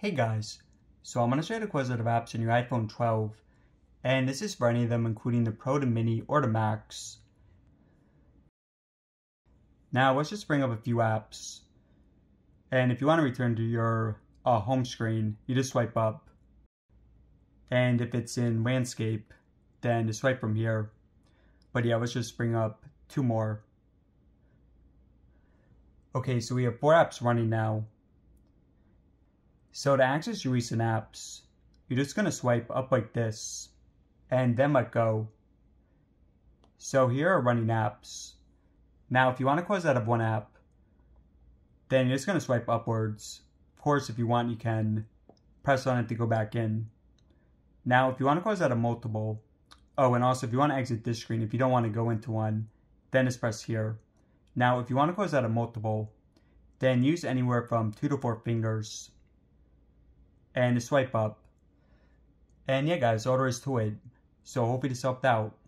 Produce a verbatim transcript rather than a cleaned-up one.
Hey guys, so I'm going to show you the close out of apps on your iPhone twelve, and this is for any of them including the Pro, the Mini, or the Max. Now let's just bring up a few apps, and if you want to return to your uh, home screen, you just swipe up, and if it's in landscape, then just swipe from here. But yeah, let's just bring up two more. Okay, so we have four apps running now. So to access your recent apps, you're just going to swipe up like this, and then let go. So here are running apps. Now if you want to close out of one app, then you're just going to swipe upwards. Of course, if you want, you can press on it to go back in. Now if you want to close out of multiple, oh, and also if you want to exit this screen, if you don't want to go into one, then just press here. Now if you want to close out of multiple, then use anywhere from two to four fingers. And swipe up. And yeah guys, all there is to it. So hopefully this helped out.